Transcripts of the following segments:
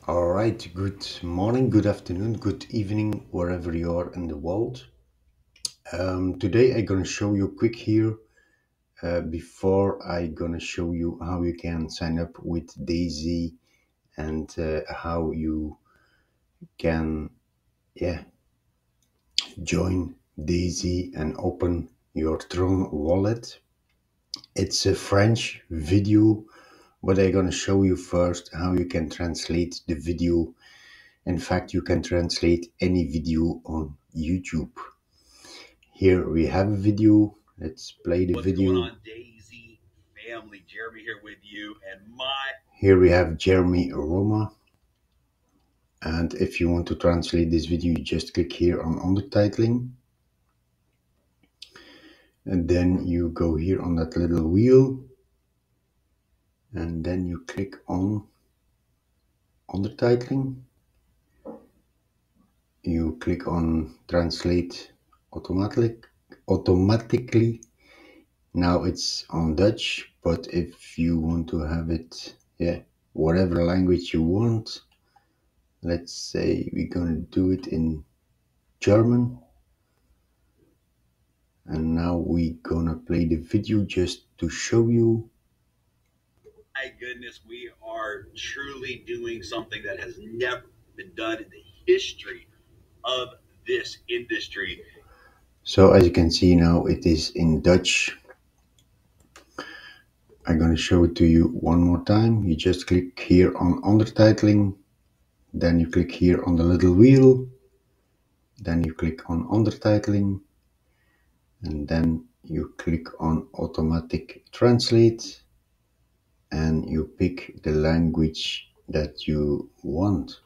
All right, good morning, good afternoon, good evening, wherever you are in the world. Today I'm gonna show you quick here before I'm gonna show you how you can sign up with Daisy and how you can join Daisy and open your Tron wallet. It's a French video, but I'm gonna show you first how you can translate the video. In fact, you can translate any video on YouTube. Here we have a video. Let's play the video. What's going on, Daisy family? Jeremy here with you, and Here we have Jeremy Roma. And if you want to translate this video, you just click here on undertitling. And then you go here on that little wheel. And then you click on undertitling. You click on translate automatically. Now it's on Dutch, but if you want to have it, whatever language you want, let's say we're gonna do it in German. And now we're gonna play the video just to show you. my goodness, we are truly doing something that has never been done in the history of this industry. So as you can see now, it is in Dutch. I'm gonna show it to you one more time. You just click here on undertitling, then you click here on the little wheel, then you click on undertitling, and then you click on automatic translate, and you pick the language that you want.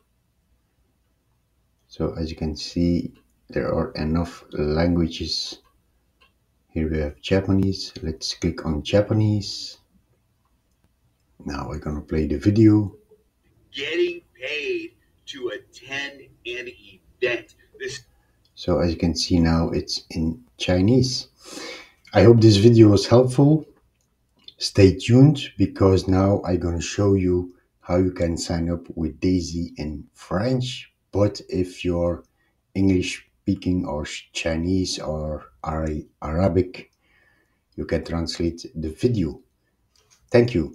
So as you can see, there are enough languages. Here we have Japanese. Let's click on Japanese. Now we're gonna play the video. Getting paid to attend an event. So as you can see now, it's in Chinese. I hope this video was helpful. Stay tuned, because now I'm gonna show you how you can sign up with Daisy in French. But if you're English speaking or Chinese or Arabic, you can translate the video. Thank you.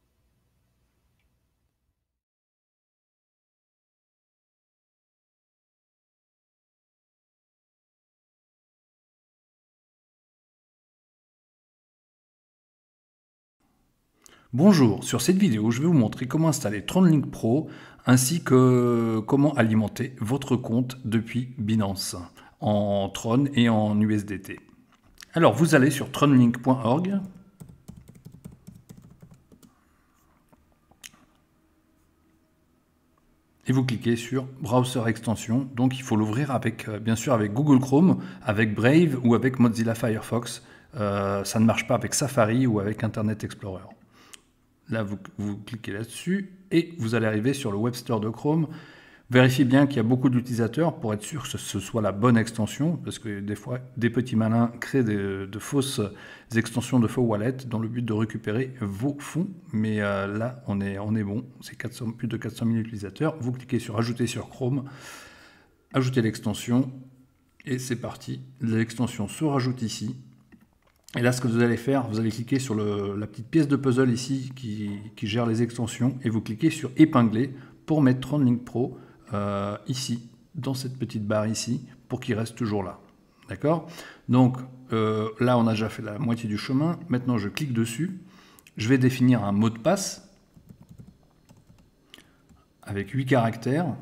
Bonjour, sur cette vidéo, je vais vous montrer comment installer TronLink Pro ainsi que comment alimenter votre compte depuis Binance en Tron et en USDT. Alors, vous allez sur tronlink.org et vous cliquez sur Browser Extension. Donc, il faut l'ouvrir avec, bien sûr, avec Google Chrome, avec Brave ou avec Mozilla Firefox. Ça ne marche pas avec Safari ou avec Internet Explorer. Là, vous cliquez là-dessus et vous allez arriver sur le Web Store de Chrome. Vérifiez bien qu'il y a beaucoup d'utilisateurs pour être sûr que ce soit la bonne extension, parce que des fois, des petits malins créent de fausses extensions de faux wallets dans le but de récupérer vos fonds. Mais là, on est bon. C'est plus de 400 000 utilisateurs. Vous cliquez sur Ajouter sur Chrome, ajoutez l'extension et c'est parti. L'extension se rajoute ici. Et là, ce que vous allez faire, vous allez cliquer sur la petite pièce de puzzle ici qui gère les extensions et vous cliquez sur épingler pour mettre TronLink Pro ici, dans cette petite barre ici, pour qu'il reste toujours là. D'accord? Donc là, on a déjà fait la moitié du chemin. Maintenant, je clique dessus. Je vais définir un mot de passe avec 8 caractères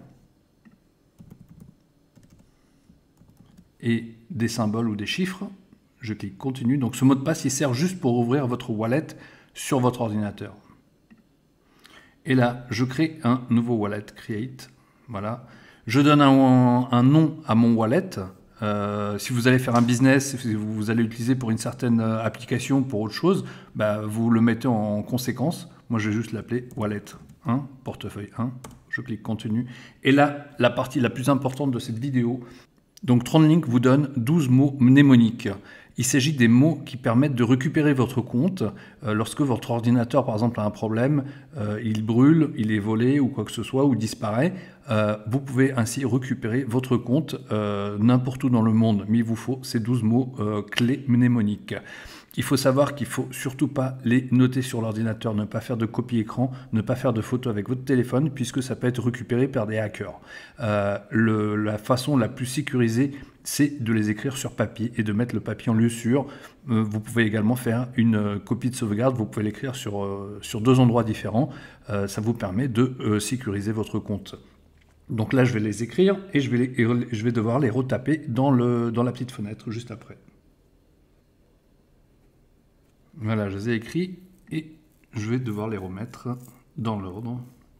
et des symboles ou des chiffres. Je clique continue. Donc ce mot de passe, il sert juste pour ouvrir votre wallet sur votre ordinateur. Et là, je crée un nouveau wallet, create. Voilà. Je donne un nom à mon wallet. Si vous allez faire un business, si vous allez l'utiliser pour une certaine application, pour autre chose, bah, vous le mettez en conséquence. Moi, je vais juste l'appeler wallet 1, portefeuille 1. Je clique continue. Et là, la partie la plus importante de cette vidéo. Donc TronLink vous donne 12 mots mnémoniques. Il s'agit des mots qui permettent de récupérer votre compte. Lorsque votre ordinateur, par exemple, a un problème, il brûle, il est volé ou quoi que ce soit, ou disparaît, vous pouvez ainsi récupérer votre compte n'importe où dans le monde. Mais il vous faut ces 12 mots clés mnémoniques. Il faut savoir qu'il ne faut surtout pas les noter sur l'ordinateur, ne pas faire de copie écran, ne pas faire de photos avec votre téléphone, puisque ça peut être récupéré par des hackers. La façon la plus sécurisée, c'est de les écrire sur papier et de mettre le papier en lieu sûr. Vous pouvez également faire une copie de sauvegarde, vous pouvez l'écrire sur 2 endroits différents. Ça vous permet de sécuriser votre compte. Donc là, je vais les écrire et je vais devoir les retaper dans la petite fenêtre juste après. Voilà, je les ai écrits et je vais devoir les remettre dans l'ordre.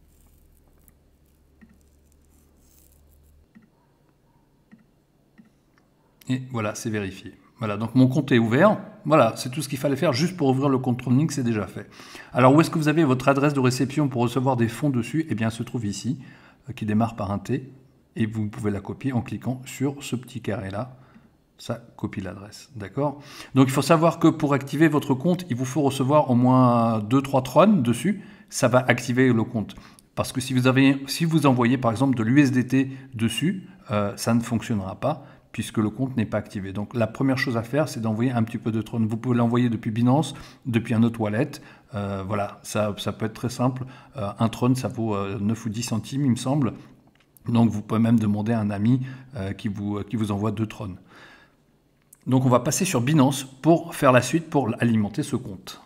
Et voilà, c'est vérifié. Voilà, donc mon compte est ouvert. Voilà, c'est tout ce qu'il fallait faire juste pour ouvrir le compte TronLink, c'est déjà fait. Alors, où est-ce que vous avez votre adresse de réception pour recevoir des fonds dessus? Eh bien, elle se trouve ici, qui démarre par un T. Et vous pouvez la copier en cliquant sur ce petit carré-là. Ça copie l'adresse, d'accord? Donc il faut savoir que pour activer votre compte, il vous faut recevoir au moins 2-3 trônes dessus. Ça va activer le compte. Parce que si vous envoyez par exemple de l'USDT dessus, ça ne fonctionnera pas puisque le compte n'est pas activé. Donc la première chose à faire, c'est d'envoyer un petit peu de Tron. Vous pouvez l'envoyer depuis Binance, depuis un autre wallet. Voilà, ça peut être très simple. Un Tron, ça vaut 9 ou 10 centimes, il me semble. Donc vous pouvez même demander à un ami qui vous envoie 2 Tron. Donc on va passer sur Binance pour faire la suite, pour alimenter ce compte.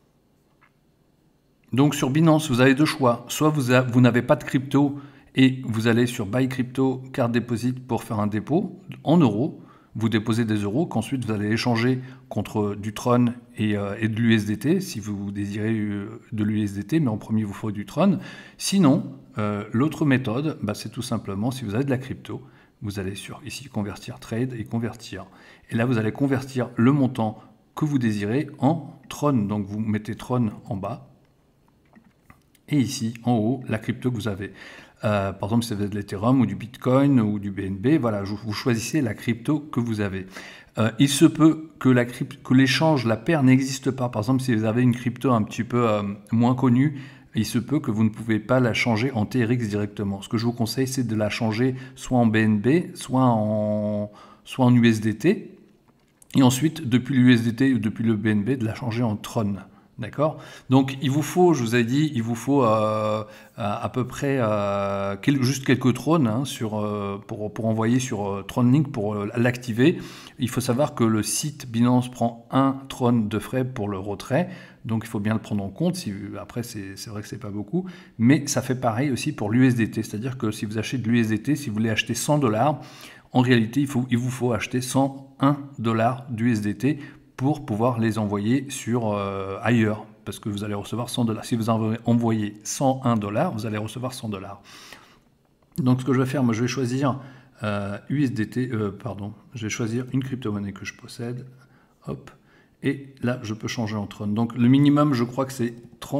Donc sur Binance, vous avez 2 choix. Soit vous n'avez pas de crypto et vous allez sur Buy Crypto Card Deposit pour faire un dépôt en euros. Vous déposez des euros qu'ensuite vous allez échanger contre du Tron et de l'USDT si vous désirez de l'USDT, mais en premier il vous faut du Tron. Sinon, l'autre méthode, c'est tout simplement si vous avez de la crypto, vous allez sur ici convertir trade et convertir. Et là, vous allez convertir le montant que vous désirez en Tron. Donc, vous mettez Tron en bas. Et ici, en haut, la crypto que vous avez. Par exemple, si vous avez de l'Ethereum ou du Bitcoin ou du BNB, voilà, vous choisissez la crypto que vous avez. Il se peut que l'échange, la paire n'existe pas. Par exemple, si vous avez une crypto un petit peu moins connue, il se peut que vous ne pouvez pas la changer en TRX directement. Ce que je vous conseille, c'est de la changer soit en BNB, soit en USDT. Et ensuite, depuis l'USDT ou depuis le BNB, de la changer en Tron. D'accord? Donc, il vous faut, je vous ai dit, il vous faut à peu près juste quelques trônes hein, pour envoyer sur TronLink pour l'activer. Il faut savoir que le site Binance prend 1 trône de frais pour le retrait. Donc, il faut bien le prendre en compte. Après, c'est vrai que c'est pas beaucoup. Mais ça fait pareil aussi pour l'USDT. C'est-à-dire que si vous achetez de l'USDT, si vous voulez acheter 100 $, en réalité, il vous faut acheter 101 $ d'USDT pour pouvoir les envoyer sur ailleurs, parce que vous allez recevoir 100 $. Si vous envoyez 101 $, vous allez recevoir 100 $. Donc ce que je vais faire, moi je vais choisir USDT, je vais choisir une crypto-monnaie que je possède, hop, et là je peux changer en Tron. Donc le minimum, je crois que c'est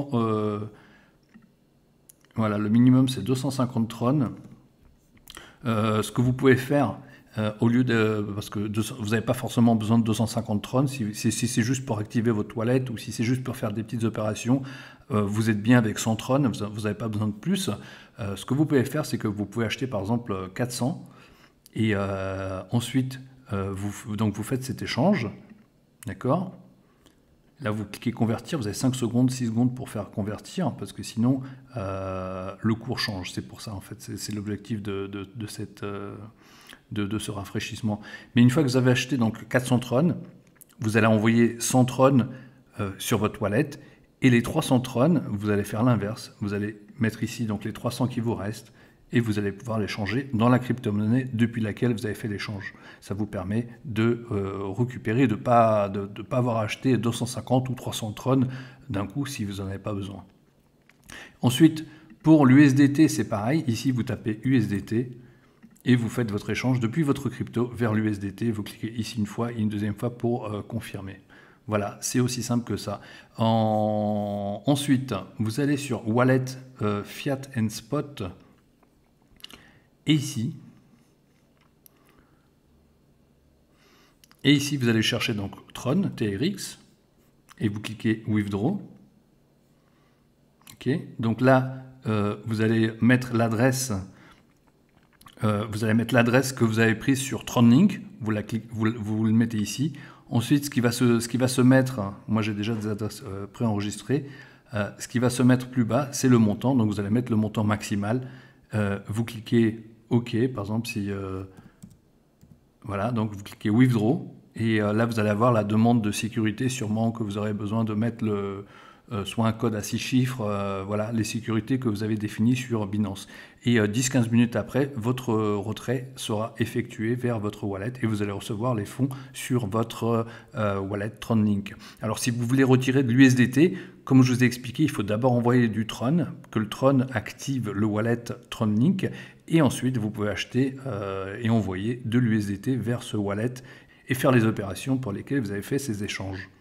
voilà, le minimum c'est 250 Tron. Ce que vous pouvez faire, au lieu parce que vous n'avez pas forcément besoin de 250 Tron, si c'est juste pour activer votre wallet ou si c'est juste pour faire des petites opérations, vous êtes bien avec 100 Tron, vous n'avez pas besoin de plus. Ce que vous pouvez faire, c'est que vous pouvez acheter par exemple 400 et ensuite vous faites cet échange, d'accord? Là, vous cliquez convertir, vous avez 5 secondes, 6 secondes pour faire convertir, parce que sinon, le cours change. C'est pour ça, en fait, c'est l'objectif de ce rafraîchissement. Mais une fois que vous avez acheté donc 400 Tron, vous allez envoyer 100 Tron sur votre wallet, et les 300 Tron, vous allez faire l'inverse. Vous allez mettre ici donc les 300 qui vous restent, et vous allez pouvoir les changer dans la crypto-monnaie depuis laquelle vous avez fait l'échange. Ça vous permet de récupérer, de ne pas avoir acheté 250 ou 300 Tron d'un coup si vous n'en avez pas besoin. Ensuite, pour l'USDT, c'est pareil. Ici, vous tapez USDT et vous faites votre échange depuis votre crypto vers l'USDT. Vous cliquez ici une fois et une deuxième fois pour confirmer. Voilà, c'est aussi simple que ça. Ensuite, vous allez sur Wallet, Fiat and Spot. Et ici, Et ici, vous allez chercher donc Tron, TRX, et vous cliquez Withdraw. Ok, donc là, vous allez mettre l'adresse. Vous allez mettre l'adresse que vous avez prise sur TronLink. Vous le mettez ici. Ensuite, ce qui va se mettre, moi j'ai déjà des adresses préenregistrées. Ce qui va se mettre plus bas, c'est le montant. Donc vous allez mettre le montant maximal. Vous cliquez OK, par exemple, si voilà, donc vous cliquez Withdraw. Et là, vous allez avoir la demande de sécurité, sûrement que vous aurez besoin de mettre soit un code à 6 chiffres, voilà, les sécurités que vous avez définies sur Binance. Et 10-15 minutes après, votre retrait sera effectué vers votre wallet et vous allez recevoir les fonds sur votre wallet TronLink. Alors si vous voulez retirer de l'USDT, comme je vous ai expliqué, il faut d'abord envoyer du Tron, que le Tron active le wallet TronLink et ensuite vous pouvez acheter et envoyer de l'USDT vers ce wallet et faire les opérations pour lesquelles vous avez fait ces échanges.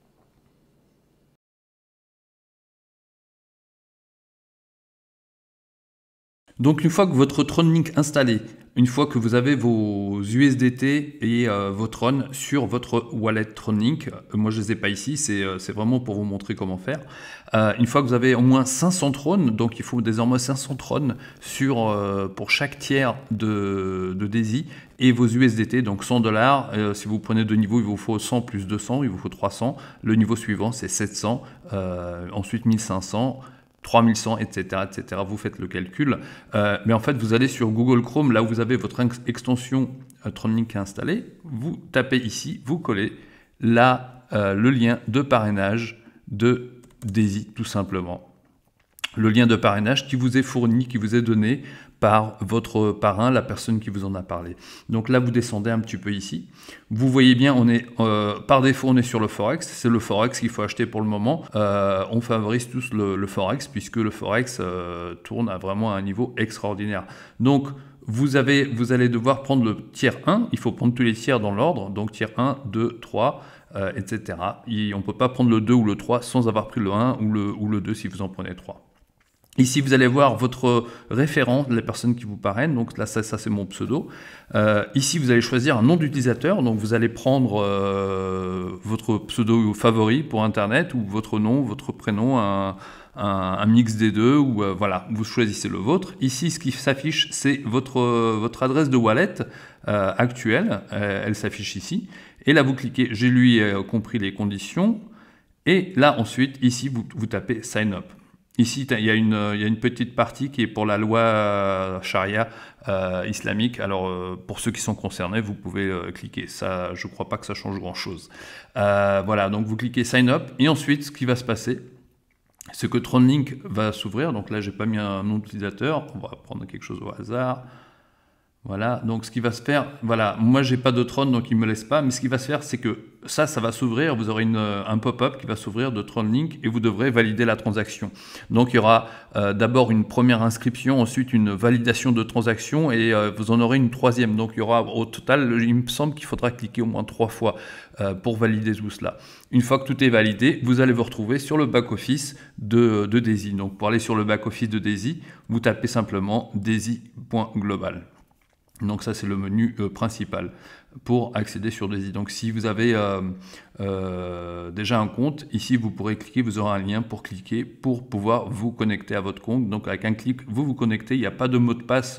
Donc une fois que votre TronLink installé, une fois que vous avez vos USDT et vos Tron sur votre wallet TronLink, moi je ne les ai pas ici, c'est vraiment pour vous montrer comment faire. Une fois que vous avez au moins 500 Tron, donc il faut désormais 500 Tron pour chaque tiers de DAISY et vos USDT, donc 100 $. Si vous prenez deux niveaux, il vous faut 100 plus 200, il vous faut 300. Le niveau suivant c'est 700, ensuite 1500. 3100, etc., etc. Vous faites le calcul. Mais en fait, vous allez sur Google Chrome, là où vous avez votre extension TronLink installée. Vous tapez ici, vous collez là le lien de parrainage de DAISY, tout simplement. Le lien de parrainage qui vous est fourni, qui vous est donné par votre parrain, la personne qui vous en a parlé. Donc là, vous descendez un petit peu ici. Vous voyez bien, on est par défaut, on est sur le Forex. C'est le Forex qu'il faut acheter pour le moment. On favorise tous le Forex puisque le Forex tourne à vraiment un niveau extraordinaire. Donc, vous allez devoir prendre le tiers 1. Il faut prendre tous les tiers dans l'ordre. Donc, tiers 1, 2, 3, etc. Et on ne peut pas prendre le 2 ou le 3 sans avoir pris le 1 ou le 2 si vous en prenez 3. Ici, vous allez voir votre référent, la personne qui vous parraine. Donc là, ça c'est mon pseudo. Ici, vous allez choisir un nom d'utilisateur. Donc vous allez prendre votre pseudo favori pour Internet ou votre nom, votre prénom, un mix des deux. Ou voilà, vous choisissez le vôtre. Ici, ce qui s'affiche, c'est votre adresse de wallet actuelle. Elle s'affiche ici. Et là, vous cliquez « J'ai lui compris les conditions ». Et là, ensuite, ici, vous tapez « Sign up ». Ici, il y a une petite partie qui est pour la loi charia islamique. Alors, pour ceux qui sont concernés, vous pouvez cliquer. Ça, je ne crois pas que ça change grand-chose. Voilà, donc vous cliquez Sign Up. Et ensuite, ce qui va se passer, c'est que TronLink va s'ouvrir. Donc là, je n'ai pas mis un nom d'utilisateur. On va prendre quelque chose au hasard. Voilà, donc ce qui va se faire, voilà, moi j'ai pas de Tron donc il me laisse pas, mais ce qui va se faire c'est que ça va s'ouvrir, vous aurez un pop-up qui va s'ouvrir de TronLink et vous devrez valider la transaction. Donc il y aura d'abord une première inscription, ensuite une validation de transaction et vous en aurez une troisième. Donc il y aura au total, il me semble qu'il faudra cliquer au moins 3 fois pour valider tout cela. Une fois que tout est validé, vous allez vous retrouver sur le back-office de DAISY. Donc pour aller sur le back-office de DAISY, vous tapez simplement daisy.global. Donc ça c'est le menu principal pour accéder sur DAISY. Donc si vous avez déjà un compte, ici vous pourrez cliquer, vous aurez un lien pour cliquer pour pouvoir vous connecter à votre compte. Donc avec un clic, vous vous connectez, il n'y a pas de mot de passe,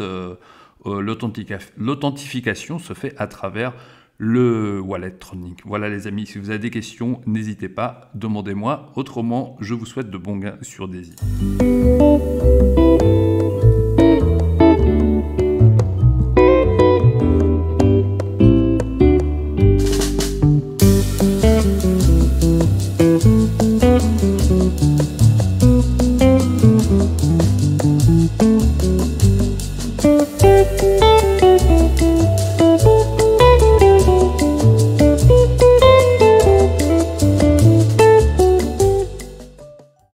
l'authentification se fait à travers le wallet TronLink. Voilà les amis, si vous avez des questions, n'hésitez pas, demandez-moi. Autrement, je vous souhaite de bons gains sur DAISY.